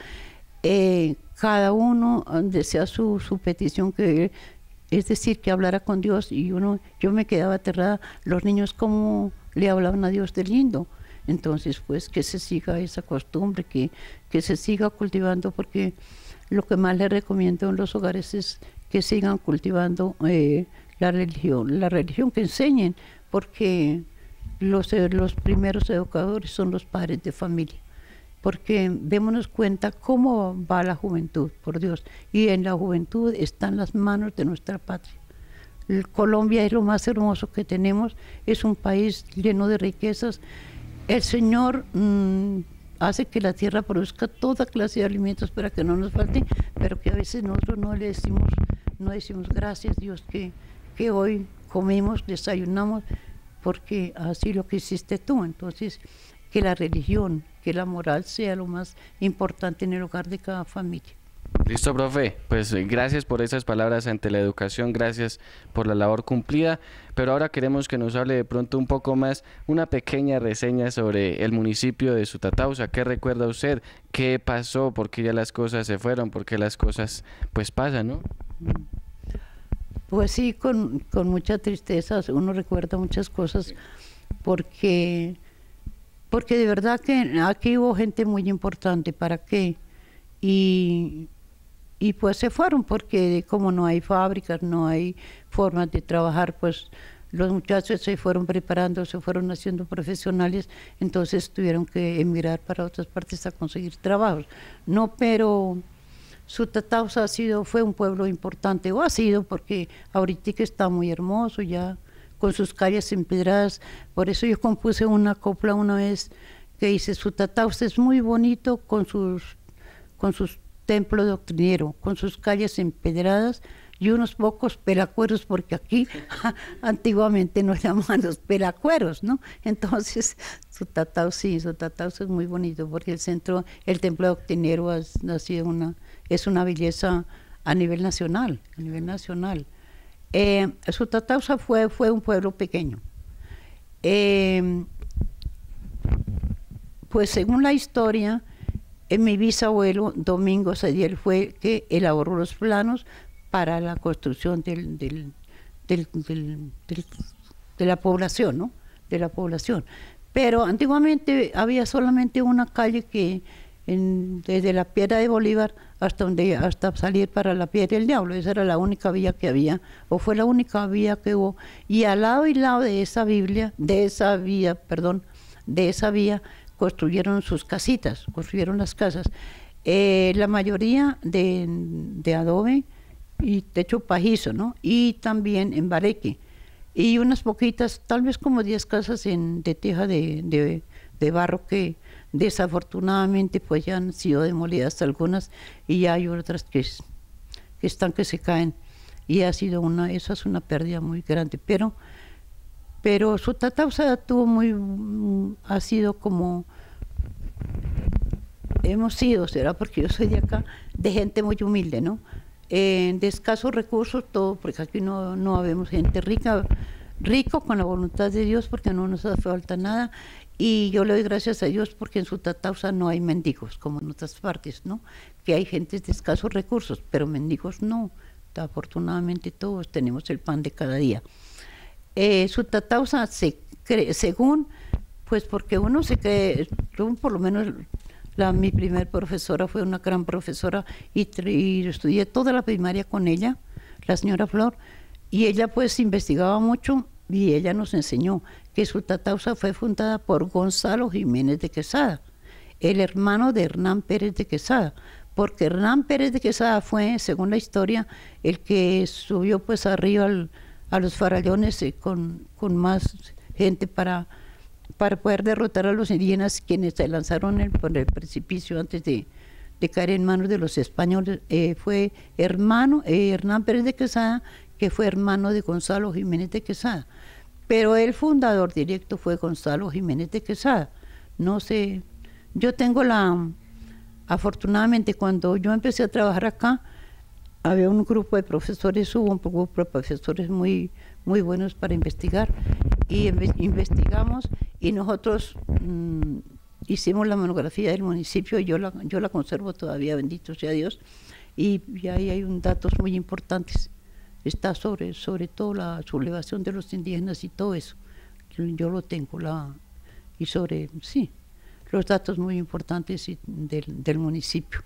Cada uno desea su petición, es decir, que hablara con Dios, y yo me quedaba aterrada. Los niños, ¿cómo le hablaban a Dios de lindo? Entonces, pues, que se siga esa costumbre, que se siga cultivando, porque lo que más les recomiendo en los hogares es que sigan cultivando la religión, que enseñen, porque los primeros educadores son los padres de familia. Porque démonos cuenta cómo va la juventud, por Dios, y en la juventud están las manos de nuestra patria. Colombia es lo más hermoso que tenemos, es un país lleno de riquezas. El Señor hace que la tierra produzca toda clase de alimentos para que no nos falte, pero que a veces nosotros no decimos gracias, Dios, que hoy comimos, desayunamos, porque así lo que hiciste tú. Entonces, que la religión, que la moral sea lo más importante en el hogar de cada familia. Listo, profe. Pues gracias por esas palabras ante la educación, gracias por la labor cumplida, pero ahora queremos que nos hable de pronto un poco más, una pequeña reseña sobre el municipio de Sutatausa. ¿Qué recuerda usted? ¿Qué pasó? ¿Por qué ya las cosas se fueron? ¿Por qué las cosas pues pasan, no? Pues sí, con mucha tristeza uno recuerda muchas cosas, porque de verdad que aquí hubo gente muy importante, ¿para qué? Y pues se fueron, porque como no hay fábricas, no hay formas de trabajar, pues los muchachos se fueron preparando, se fueron haciendo profesionales, entonces tuvieron que emigrar para otras partes a conseguir trabajos. No, pero Sutatausa fue un pueblo importante, o ha sido, porque ahorita que está muy hermoso ya, con sus calles empedradas. Por eso yo compuse una copla una vez que dice: Sutatausa es muy bonito con sus templos doctrineros, con sus calles empedradas y unos pocos pelacueros, porque aquí antiguamente no llamaban los pelacueros, ¿no? Entonces, Sutatausa es muy bonito, porque el templo doctrinero ha sido es una belleza a nivel nacional, Sutatausa fue un pueblo pequeño. Pues según la historia, mi bisabuelo Domingo Sadiel fue el que elaboró los planos para la construcción de la población, ¿no? De la población. Pero antiguamente había solamente una calle que desde la Piedra de Bolívar hasta salir para la Piedra del Diablo. Esa era la única vía que había, o fue la única vía que hubo. Y al lado y lado de esa vía, construyeron sus casitas, construyeron las casas. La mayoría de adobe y techo pajizo, ¿no? Y también en bareque. Y unas poquitas, tal vez como 10 casas de teja de barro, que desafortunadamente pues ya han sido demolidas algunas, y ya hay otras que están que se caen. Y esa es una pérdida muy grande. Pero Sutatausa ha sido como hemos sido, será porque yo soy de acá, de gente muy humilde, ¿no? De escasos recursos, todo, porque aquí no habemos gente rico con la voluntad de Dios, porque no nos hace falta nada. Y yo le doy gracias a Dios porque en Sutatausa no hay mendigos, como en otras partes, ¿no? Que hay gente de escasos recursos, pero mendigos no. Afortunadamente todos tenemos el pan de cada día. Sutatausa se cree, según, pues porque uno se cree, yo por lo menos mi primer profesora fue una gran profesora y estudié toda la primaria con ella, la señora Flor, y ella pues investigaba mucho y ella nos enseñó que Sutatausa fue fundada por Gonzalo Jiménez de Quesada, el hermano de Hernán Pérez de Quesada, porque Hernán Pérez de Quesada fue, según la historia, el que subió pues arriba a los farallones con más gente para poder derrotar a los indígenas, quienes se lanzaron por el precipicio antes de caer en manos de los españoles. Fue Hernán Pérez de Quesada, que fue hermano de Gonzalo Jiménez de Quesada, pero el fundador directo fue Gonzalo Jiménez de Quesada. No sé, yo tengo afortunadamente cuando yo empecé a trabajar acá, había un grupo de profesores, hubo un grupo de profesores muy buenos para investigar, y investigamos, y nosotros hicimos la monografía del municipio, y yo la conservo todavía, bendito sea Dios, y ahí hay datos muy importantes. Está sobre todo la sublevación de los indígenas y todo eso. Yo lo tengo, y sobre, sí, los datos muy importantes del municipio.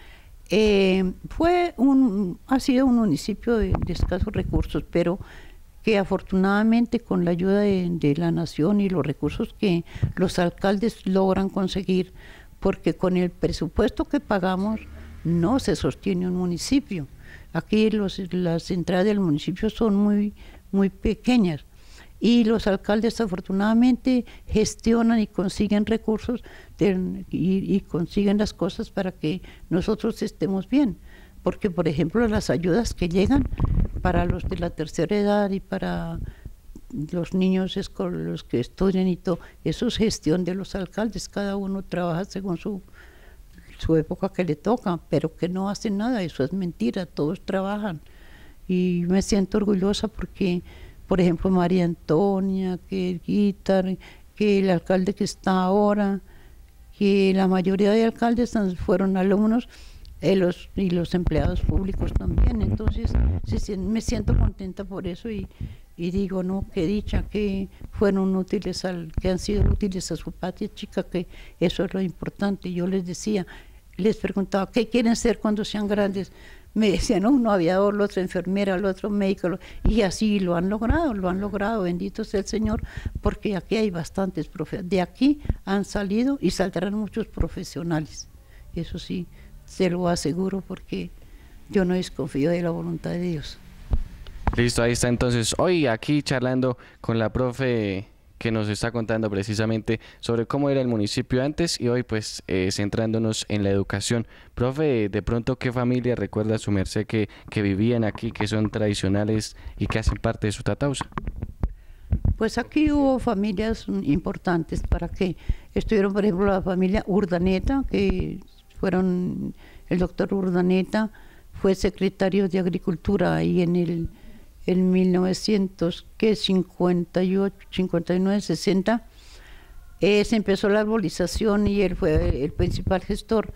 Ha sido un municipio de escasos recursos, pero que afortunadamente con la ayuda de la nación y los recursos que los alcaldes logran conseguir, porque con el presupuesto que pagamos no se sostiene un municipio. Aquí las entradas del municipio son muy pequeñas, y los alcaldes afortunadamente gestionan y consiguen recursos y consiguen las cosas para que nosotros estemos bien. Porque, por ejemplo, las ayudas que llegan para los de la tercera edad y para los niños los que estudian y todo, eso es gestión de los alcaldes. Cada uno trabaja según su época que le toca, pero que no hacen nada. Eso es mentira, todos trabajan. Y me siento orgullosa porque, por ejemplo, María Antonia, que el Guitar, que el alcalde que está ahora, que la mayoría de alcaldes fueron alumnos, y los empleados públicos también. Entonces me siento contenta por eso, y digo, no, qué dicha que fueron útiles, que han sido útiles a su patria chica, que eso es lo importante. Yo les preguntaba, ¿qué quieren ser cuando sean grandes? me decían, uno aviador, el otro enfermera, el otro médico, y así lo han logrado, bendito sea el Señor, porque aquí hay bastantes profesionales, de aquí han salido y saldrán muchos profesionales, eso sí, se lo aseguro, porque yo no desconfío de la voluntad de Dios. Listo, ahí está entonces, hoy aquí charlando con la profe que nos está contando precisamente sobre cómo era el municipio antes y hoy pues centrándonos en la educación. Profe, de pronto, ¿qué familia recuerda su merced que vivían aquí, que son tradicionales y que hacen parte de su Tatausa? Pues aquí hubo familias importantes para que estuvieron, por ejemplo, la familia Urdaneta, que fueron, el doctor Urdaneta fue secretario de Agricultura ahí en 1958, 59, 60, se empezó la arbolización y él fue el principal gestor.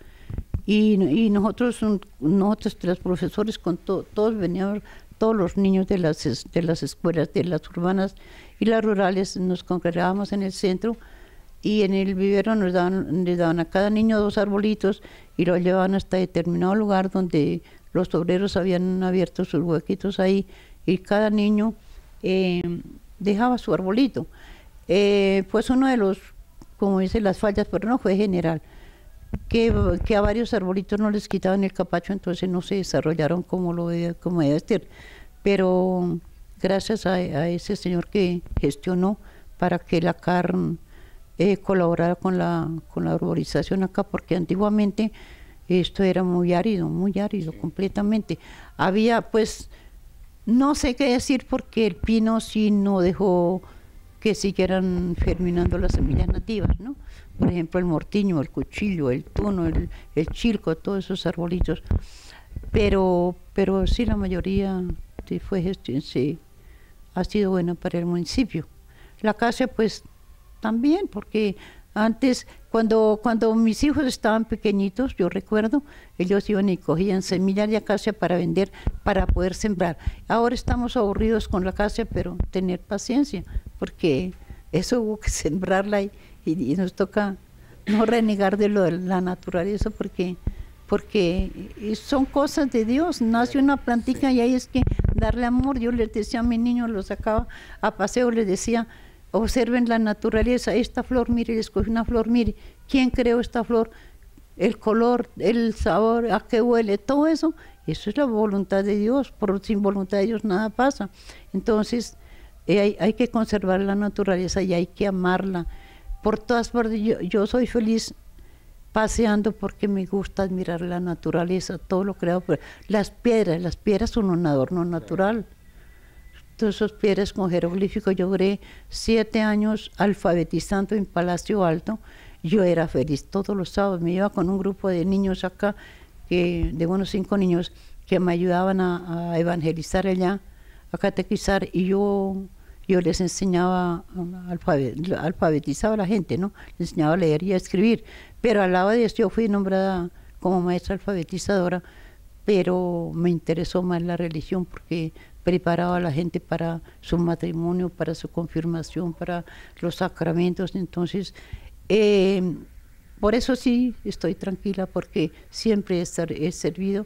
Y nosotros los profesores, todos veníamos, todos los niños de las escuelas, de las urbanas y las rurales, nos congregábamos en el centro y en el vivero les daban a cada niño 2 arbolitos y lo llevaban hasta determinado lugar donde los obreros habían abierto sus huequitos ahí, y cada niño dejaba su arbolito. Pues uno de los, como dice, las fallas, pero no fue general, que a varios arbolitos no les quitaban el capacho, entonces no se desarrollaron como debe ser. Pero gracias a ese señor que gestionó para que la CARN colaborara con la arborización acá, porque antiguamente esto era muy árido completamente. Había pues, no sé qué decir, porque el pino sí no dejó que siguieran germinando las semillas nativas, ¿no? Por ejemplo, el mortiño, el cuchillo, el tuno, el chilco, todos esos arbolitos. Pero sí, la mayoría sí, ha sido buena para el municipio. La acacia, pues, también, porque antes, cuando mis hijos estaban pequeñitos, yo recuerdo, ellos iban y cogían semillas de acacia para vender, para poder sembrar. Ahora estamos aburridos con la acacia, pero tener paciencia, porque eso hubo que sembrarla y nos toca no renegar de lo de la naturaleza, porque son cosas de Dios. Nace una plantica y ahí es que darle amor. Yo les decía a mis niños, los sacaba a paseo, les decía, observen la naturaleza, esta flor, mire, les escogí una flor, mire, ¿quién creó esta flor? El color, el sabor, a qué huele, todo eso es la voluntad de Dios, sin voluntad de Dios nada pasa. Entonces hay que conservar la naturaleza y hay que amarla. Por todas partes, yo soy feliz paseando porque me gusta admirar la naturaleza, todo lo creado por las piedras son un adorno natural. Todas esas piedras con jeroglíficos. Yo duré 7 años alfabetizando en Palacio Alto. Yo era feliz todos los sábados. Me iba con un grupo de niños acá, de unos 5 niños, que me ayudaban a evangelizar allá, a catequizar, y yo les enseñaba, alfabetizaba a la gente, ¿no? Les enseñaba a leer y a escribir. Pero al lado de eso yo fui nombrada como maestra alfabetizadora, pero me interesó más la religión porque preparaba a la gente para su matrimonio, para su confirmación, para los sacramentos. Entonces, por eso sí estoy tranquila, porque siempre he servido,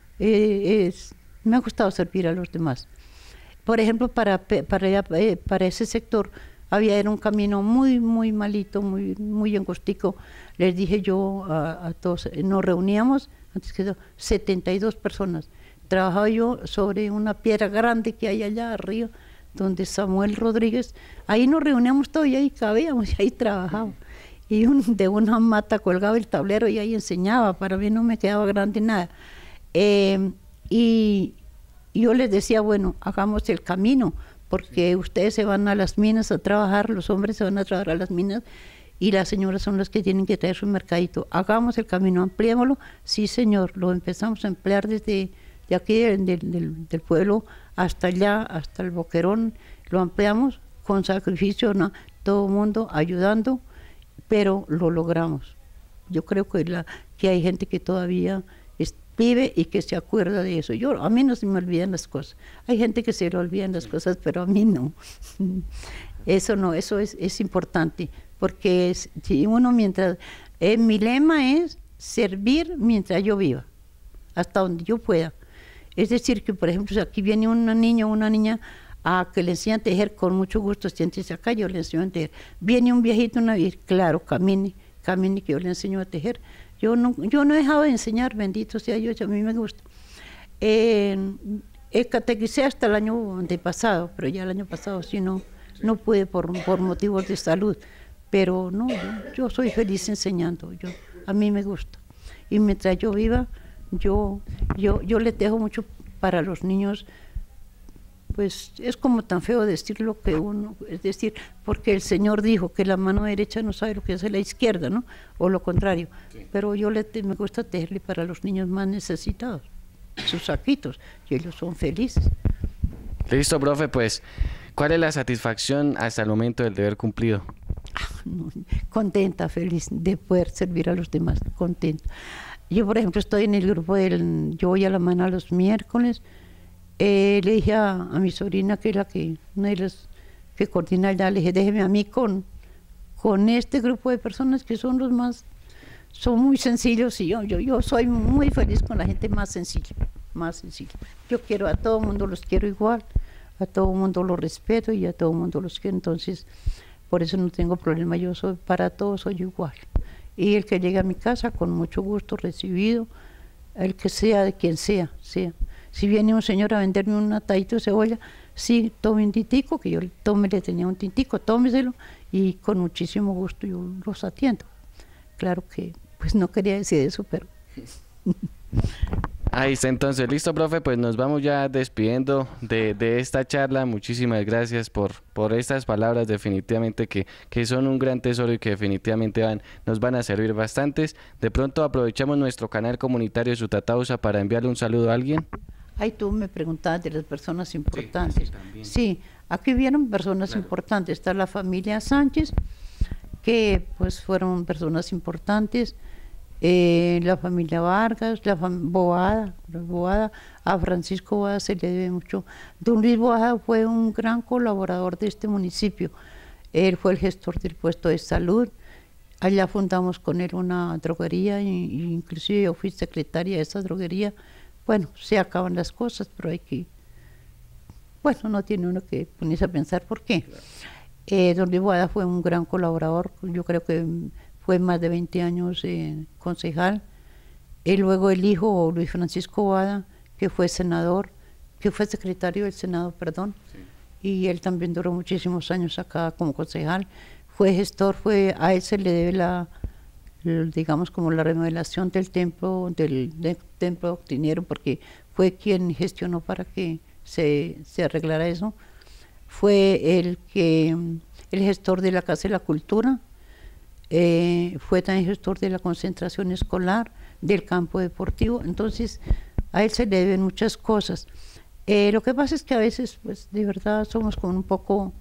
me ha gustado servir a los demás. Por ejemplo, para ese sector era un camino muy, muy malito, muy, muy angostico. Les dije yo a todos, nos reuníamos, antes que 72 personas. Trabajaba yo sobre una piedra grande que hay allá arriba, donde Samuel Rodríguez, ahí nos reuníamos todos y ahí cabíamos y ahí trabajábamos. Y de una mata colgaba el tablero y ahí enseñaba, para mí no me quedaba grande nada. Y yo les decía, bueno, hagamos el camino, porque ustedes se van a las minas a trabajar, los hombres se van a trabajar a las minas, y las señoras son las que tienen que traer su mercadito. Hagamos el camino, ampliémoslo. Sí, señor, lo empezamos a emplear desde aquí del pueblo hasta allá, hasta el Boquerón, lo ampliamos con sacrificio, ¿no? Todo el mundo ayudando, pero lo logramos. Yo creo que hay gente que todavía vive y que se acuerda de eso. A mí no se me olvidan las cosas. Hay gente que se le olvidan las cosas, pero a mí no. Eso no, eso es importante, porque si uno mi lema es servir mientras yo viva, hasta donde yo pueda. Es decir, que por ejemplo, si aquí viene un niño o una niña a que le enseñan a tejer, con mucho gusto, siéntese acá, yo le enseño a tejer. Viene un viejito, una vieja, claro, camine, que yo le enseño a tejer. Yo no he dejado de enseñar, bendito sea Dios, a mí me gusta. Catequicé hasta el año antepasado, pero ya el año pasado sí no pude por motivos de salud. Pero no, yo soy feliz enseñando, a mí me gusta. Y mientras yo viva, yo les dejo mucho para los niños. Pues es como tan feo decir lo que uno, es decir, porque el Señor dijo que la mano derecha no sabe lo que hace la izquierda, ¿no? O lo contrario. Sí. Pero me gusta tejerle para los niños más necesitados, sus saquitos, y ellos son felices. Listo, profe, pues, ¿cuál es la satisfacción hasta el momento del deber cumplido? Contenta, feliz de poder servir a los demás, contenta. Yo, por ejemplo, estoy en el grupo yo voy a la mano los miércoles. Le dije a mi sobrina, que es una de las que coordina el DA, le dije, déjeme a mí con este grupo de personas que son son muy sencillos, y yo soy muy feliz con la gente más sencilla. Yo quiero a todo el mundo, los quiero igual, a todo el mundo los respeto y a todo el mundo los quiero, entonces por eso no tengo problema, para todos soy igual. Y el que llegue a mi casa, con mucho gusto recibido, el que sea, de quien sea. Si viene un señor a venderme un atadito de cebolla, sí, tome un tintico, que yo le tenía un tintico, tómeselo, y con muchísimo gusto yo los atiendo. Claro que, pues no quería decir eso, pero... Ahí está, entonces, listo, profe, pues nos vamos ya despidiendo de esta charla. Muchísimas gracias por estas palabras, definitivamente que son un gran tesoro y que definitivamente nos van a servir bastantes. De pronto aprovechamos nuestro canal comunitario Sutatausa para enviarle un saludo a alguien. Ay, tú me preguntabas de las personas importantes. Sí, aquí vieron personas importantes. Está la familia Sánchez, que pues fueron personas importantes. La familia Vargas, Boada, a Francisco Boada se le debe mucho. Don Luis Boada fue un gran colaborador de este municipio. Él fue el gestor del puesto de salud. Allá fundamos con él una droguería, inclusive yo fui secretaria de esa droguería. Bueno, se acaban las cosas, pero no tiene uno que ponerse a pensar por qué. Don Luis Boada fue un gran colaborador, yo creo que fue más de 20 años concejal. Y luego el hijo, Luis Francisco Boada, que fue secretario del Senado, perdón, y él también duró muchísimos años acá como concejal. Fue gestor, a él se le debe digamos como la remodelación del templo doctrinero, porque fue quien gestionó para que se arreglara eso. Fue el gestor de la Casa de la Cultura. Fue también gestor de la concentración escolar, del campo deportivo, entonces a él se le deben muchas cosas. Lo que pasa es que a veces, pues de verdad somos como un poco,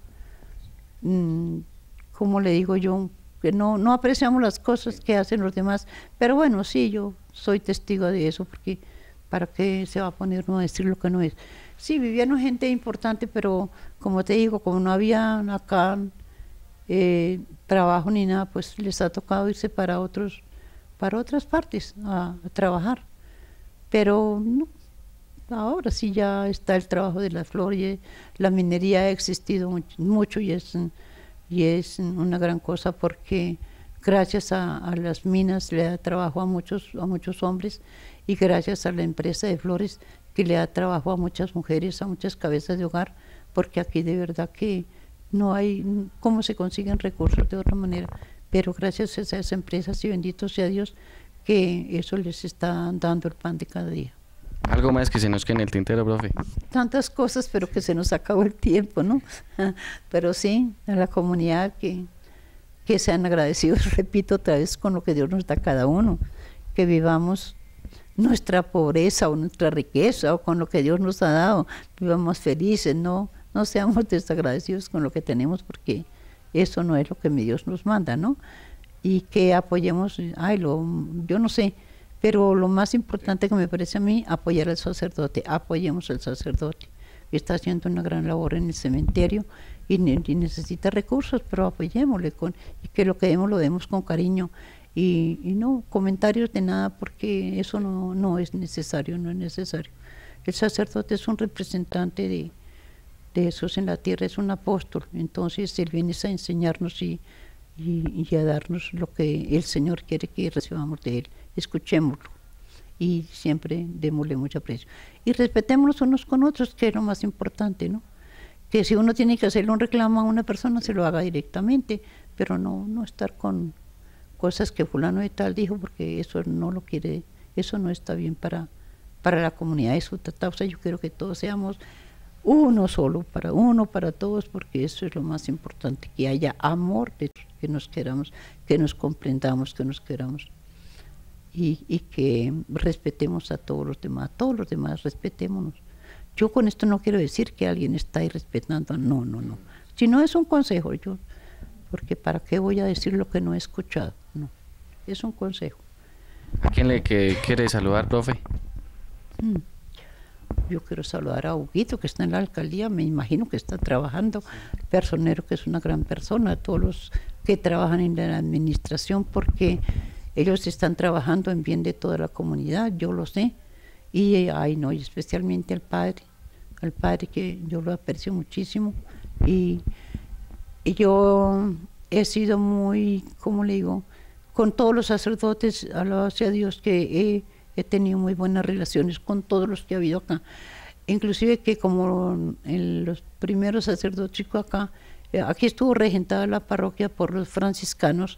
como le digo yo, que no apreciamos las cosas que hacen los demás, pero bueno, sí, yo soy testigo de eso, porque ¿para qué se va a poner uno a decir lo que no es? Sí, vivían gente importante, pero como te digo, como no había acá trabajo ni nada, pues les ha tocado irse para otras partes a trabajar. Pero no, ahora sí ya está el trabajo de la flor, y la minería ha existido mucho y es una gran cosa, porque gracias a las minas le da trabajo a muchos hombres, y gracias a la empresa de flores que le da trabajo a muchas mujeres, a muchas cabezas de hogar, porque aquí de verdad que no hay cómo se consiguen recursos de otra manera, pero gracias a esas empresas, y bendito sea Dios, que eso les está dando el pan de cada día. ¿Algo más que se nos quede en el tintero, profe? Tantas cosas, pero que se nos acabó el tiempo, ¿no? Pero sí, a la comunidad que sean agradecidos, repito otra vez, con lo que Dios nos da a cada uno, que vivamos nuestra pobreza o nuestra riqueza, o con lo que Dios nos ha dado, vivamos felices, no seamos desagradecidos con lo que tenemos, porque eso no es lo que Dios nos manda, ¿no? Y que apoyemos, yo no sé, pero lo más importante que me parece a mí, apoyar al sacerdote. Apoyemos al sacerdote, que está haciendo una gran labor en el cementerio y necesita recursos, pero apoyémosle y que lo que demos lo demos con cariño, y no comentarios de nada, porque eso no es necesario, El sacerdote es un representante de Jesús en la tierra, es un apóstol. Entonces Él viene a enseñarnos y a darnos lo que el Señor quiere que recibamos de Él. Escuchémoslo y siempre démosle mucho aprecio. Y respetémonos unos con otros, que es lo más importante, ¿no? Que si uno tiene que hacerle un reclamo a una persona, se lo haga directamente, pero no estar con cosas que fulano de tal dijo, porque eso no lo quiere, eso no está bien para la comunidad de Sutatausa. Yo quiero que todos seamos uno solo, para todos, porque eso es lo más importante, que haya amor, que nos queramos, que nos comprendamos, que nos queramos y que respetemos a todos los demás, respetémonos. Yo con esto no quiero decir que alguien está irrespetando, no. Si no es un consejo, porque ¿para qué voy a decir lo que no he escuchado? No, es un consejo. ¿A quién quiere saludar, profe? Yo quiero saludar a Huguito, que está en la alcaldía, me imagino que está trabajando, Personero, que es una gran persona, a todos los que trabajan en la administración, porque ellos están trabajando en bien de toda la comunidad, yo lo sé, y especialmente al padre que yo lo aprecio muchísimo, y yo he sido muy, ¿cómo le digo?, con todos los sacerdotes, alabado sea Dios, que he tenido muy buenas relaciones con todos los que ha habido acá. Inclusive que como en los primeros sacerdotes acá, aquí estuvo regentada la parroquia por los franciscanos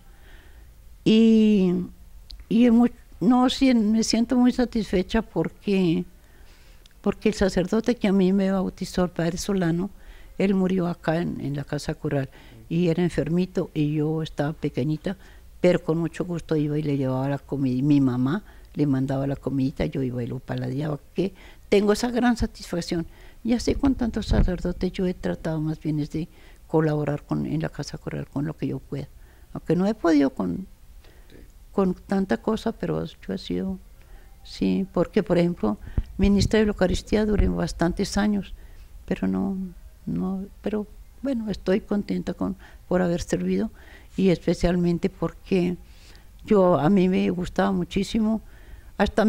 me siento muy satisfecha porque el sacerdote que a mí me bautizó, el padre Solano, él murió acá en la casa cural y era enfermito y yo estaba pequeñita, pero con mucho gusto iba y le llevaba la comida. Mi mamá le mandaba la comidita, yo iba y lo paladeaba, que tengo esa gran satisfacción. Y así con tantos sacerdotes yo he tratado más bien es de colaborar en la casa coral con lo que yo pueda. Aunque no he podido con tanta cosa, pero yo he sido, sí, porque por ejemplo, ministra de la Eucaristía duré bastantes años, pero pero bueno, estoy contenta por haber servido y especialmente porque a mí me gustaba muchísimo. Hasta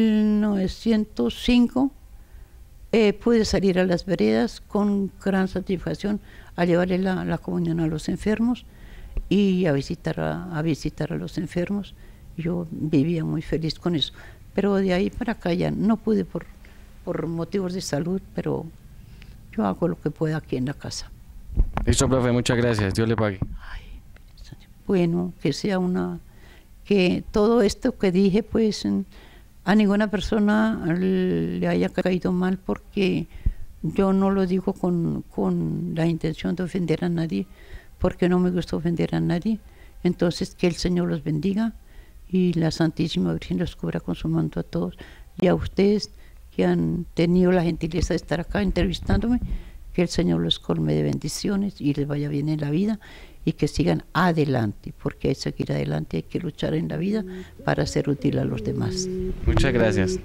1905 pude salir a las veredas con gran satisfacción a llevarle la comunión a los enfermos y a visitar a los enfermos. Yo vivía muy feliz con eso. Pero de ahí para acá ya no pude por motivos de salud, pero yo hago lo que pueda aquí en la casa. Listo, profe, muchas gracias. Dios le pague. Bueno, que todo esto que dije, pues a ninguna persona le haya caído mal, porque yo no lo digo con la intención de ofender a nadie, porque no me gusta ofender a nadie. Entonces, que el Señor los bendiga y la Santísima Virgen los cubra con su manto a todos. Y a ustedes que han tenido la gentileza de estar acá entrevistándome, que el Señor los colme de bendiciones y les vaya bien en la vida y que sigan adelante, porque hay que seguir adelante, hay que luchar en la vida para ser útil a los demás. Muchas gracias.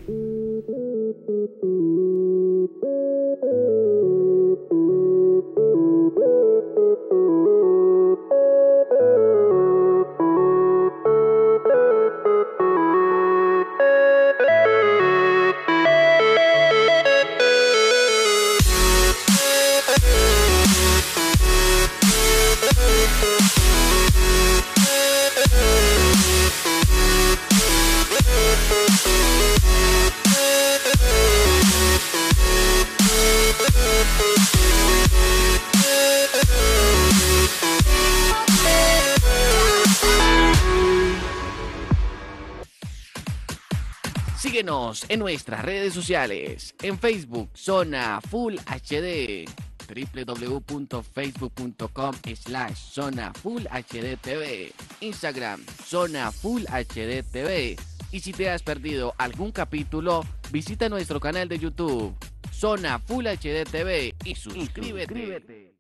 Síguenos en nuestras redes sociales, en Facebook, Zona Full HD, www.facebook.com/Zona Full HD TV, Instagram, Zona Full HD TV. Y si te has perdido algún capítulo, visita nuestro canal de YouTube, Zona Full HD TV, y suscríbete.